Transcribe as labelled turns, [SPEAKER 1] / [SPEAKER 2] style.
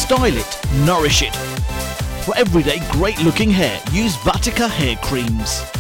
[SPEAKER 1] Style it, nourish it. For everyday great looking hair, use Vatika hair creams.